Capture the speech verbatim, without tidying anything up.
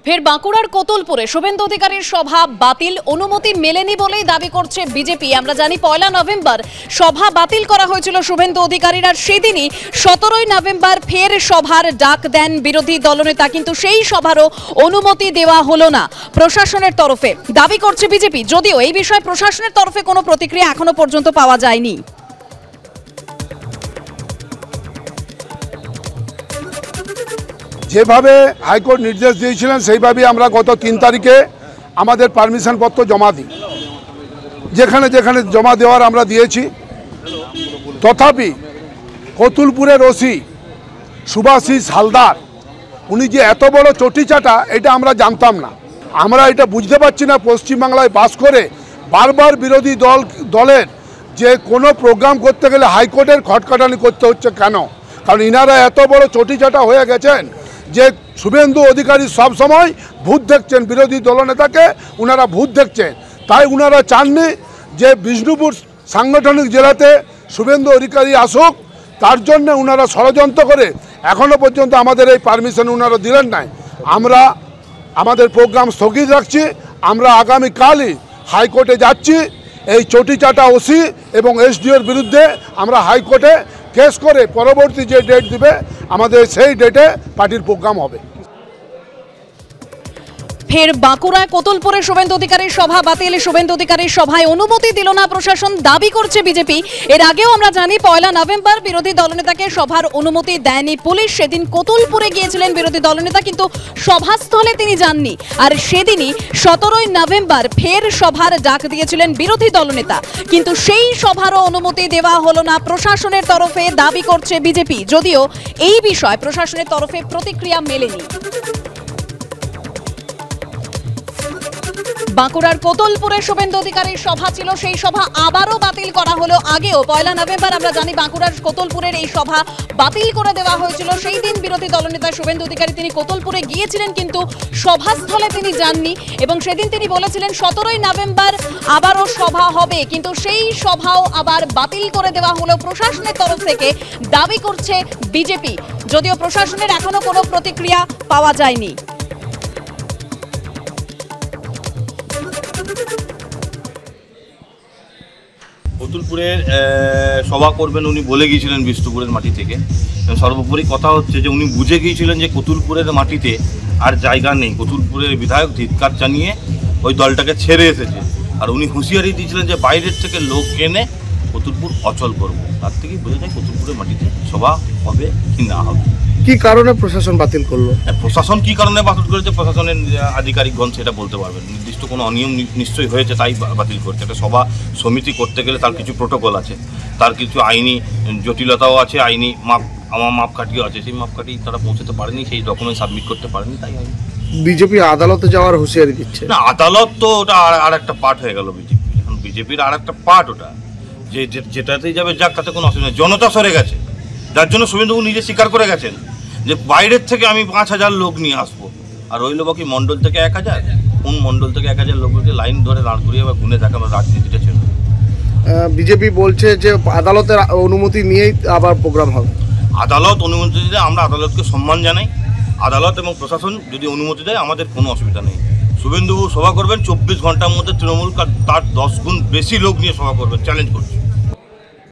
ফের বাঁকুড়ার কোতুলপুরে শুভেন্দু অধিকারীর সভা বাতিল, অনুমতি মেলেনি বলেই দাবি করছে বিজেপি। আমরা জানি পয়লা নভেম্বর সভা বাতিল করা হয়েছিল শুভেন্দু অধিকারীর, আর সেদিনই সতেরোই নভেম্বর ফের সভার ডাক দেন বিরোধী দলনেতা, কিন্তু সেই সভারও অনুমতি দেওয়া হলো না প্রশাসনের তরফে, দাবি করছে বিজেপি। যদিও এই বিষয়ে প্রশাসনের তরফে কোনো প্রতিক্রিয়া এখনো পর্যন্ত পাওয়া যায়নি। যেভাবে হাইকোর্ট নির্দেশ দিয়েছিলেন সেইভাবেই আমরা গত তিন তারিখে আমাদের পারমিশন পত্র জমা দিই, যেখানে যেখানে জমা দেওয়ার আমরা দিয়েছি। তথাপি কতুলপুরের ওসি সুভাষিস হালদার উনি যে এত বড় চটিচাটা এটা আমরা জানতাম না। আমরা এটা বুঝতে পারছি না, পশ্চিমবাংলায় বাস করে বারবার বিরোধী দল দলের যে কোনো প্রোগ্রাম করতে গেলে হাইকোর্টের খটখাটানি করতে হচ্ছে কেন? কারণ ইনারা এত বড় চটিচাটা হয়ে গেছেন যে শুভেন্দু অধিকারী সব সময় ভূত দেখছেন, বিরোধী দলনেতাকে উনারা ভূত দেখছেন। তাই উনারা চাননি যে বিষ্ণুপুর সাংগঠনিক জেলাতে শুভেন্দু অধিকারী আসুক, তার জন্য উনারা ষড়যন্ত্র করে এখনও পর্যন্ত আমাদের এই পারমিশন উনারা দিলেন নাই। আমরা আমাদের প্রোগ্রাম স্থগিত রাখছি। আমরা আগামীকালই হাইকোর্টে যাচ্ছি। এই চটিচাটা ওসি এবং এসডিওর বিরুদ্ধে আমরা হাইকোর্টে কেস করে পরবর্তী যে ডেট দিবে আমাদের সেই ডেটে পার্টির প্রোগ্রাম হবে। ফের বাঁকুড়ায় কোতুলপুরে শুভেন্দু অধিকারীর সভা বাতিল, শুভেন্দু অধিকারীর সভায় অনুমতি দিল না প্রশাসন, দাবি করছে বিজেপি। এর আগেও আমরা জানি পয়লা নভেম্বর বিরোধী দলনেতাকে সভার অনুমতি দেয়নি পুলিশ। সেদিন কোতুলপুরে গিয়েছিলেন বিরোধী দলনেতা, কিন্তু সভাস্থলে তিনি যাননি। আর সেদিনই সতেরোই নভেম্বর ফের সভার ডাক দিয়েছিলেন বিরোধী দলনেতা, কিন্তু সেই সভারও অনুমতি দেওয়া হলো না প্রশাসনের তরফে, দাবি করছে বিজেপি। যদিও এই বিষয়ে প্রশাসনের তরফে প্রতিক্রিয়া মেলেনি। বাঁকুড়ার কোতুলপুরে শুভেন্দু অধিকারীর সভা ছিল, সেই সভা আবারও বাতিল করা হলো। আগেও পয়লা নভেম্বর আমরা জানি বাঁকুড়ার কোতুলপুরের এই সভা বাতিল করে দেওয়া হয়েছিল। সেই দিন বিরোধী দলনেতা শুভেন্দু অধিকারী তিনি কোতুলপুরে গিয়েছিলেন, কিন্তু সভাস্থলে তিনি যাননি এবং সেদিন তিনি বলেছিলেন সতেরোই নভেম্বর আবারও সভা হবে, কিন্তু সেই সভাও আবার বাতিল করে দেওয়া হলো প্রশাসনের তরফ থেকে, দাবি করছে বিজেপি। যদিও প্রশাসনের এখনো কোনো প্রতিক্রিয়া পাওয়া যায়নি। কোতুলপুরের সভা করবেন উনি বলে গিয়েছিলেন বিষ্ণুপুরের মাটি থেকে। সর্বোপরি কথা হচ্ছে যে উনি বুঝে গিয়েছিলেন যে কোতুলপুরের মাটিতে আর জায়গা নেই। কোতুলপুরের বিধায়ক ধিক্কার জানিয়ে ওই দলটাকে ছেড়ে এসেছে, আর উনি হুঁশিয়ারি দিয়েছিলেন যে বাইরের থেকে লোক এনে কোতুলপুর অচল করব। তার থেকেই বোঝা যায় কোতুলপুরের মাটিতে সভা হবে কি না হবে। কি কারণে প্রশাসন বাতিল করলো? প্রশাসন কি কারণে বাতিল করেছে প্রশাসনের আধিকারিকগণ সেটা বলতে পারবেন। নির্দিষ্ট কোনো অনিয়ম নিশ্চয়ই হয়েছে তাই বাতিল করছে। একটা সভা সমিতি করতে গেলে তার কিছু প্রোটোকল আছে, তার কিছু আইনি জটিলতাও আছে, আইনি মাপ আমার মাপকাঠিও আছে। সেই মাপকাঠি তারা পৌঁছতে পারেনি, সেই ডকুমেন্ট সাবমিট করতে পারেনি। তাই বিজেপি আদালতে যাওয়ার হুঁশিয়ারি দিচ্ছে। না, আদালত তো ওটা আর একটা পার্ট হয়ে গেল বিজেপি। এখন বিজেপির আর একটা পার্ট ওটা, যে যেটাতেই যাবে যাক, তাতে কোনো অসুবিধা নেই। জনতা সরে গেছে, যার জন্য শুভেন্দুবাবু নিজে স্বীকার করে গেছেন যে বাইরের থেকে আমি পাঁচ হাজার লোক নিয়ে আসবো। আর ওই লোক কি মণ্ডল থেকে এক হাজার কোন মণ্ডল থেকে এক হাজার লোককে লাইন ধরে দাঁড় করিয়ে বা গুনে দেখা রাজনীতিটা ছিল। বিজেপি বলছে যে আদালতের অনুমতি নিয়েই আবার প্রোগ্রাম হবে। আদালত অনুমতি দিলে আমরা আদালতকে সম্মান জানাই। আদালত এবং প্রশাসন যদি অনুমতি দেয় আমাদের কোনো অসুবিধা নেই। শুভেন্দুবাবু সভা করবেন চব্বিশ ঘন্টার মধ্যে তৃণমূল তার দশ গুণ বেশি লোক নিয়ে সভা করবেন, চ্যালেঞ্জ করছে।